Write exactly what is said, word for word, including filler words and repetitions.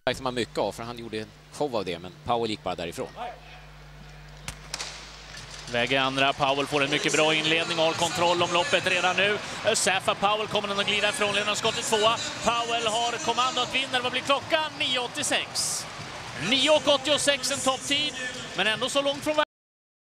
som man mycket av, för han gjorde en show av det, men Powell gick bara därifrån. Väg i andra, Powell får en mycket bra inledning och har kontroll om loppet redan nu. Asafa Powell kommer att glida ifrån ledarskottet tvåa. Powell har kommandot, vinner. Vad blir klockan? nio åttiosex. nio åttiosex en topptid, men ändå så långt från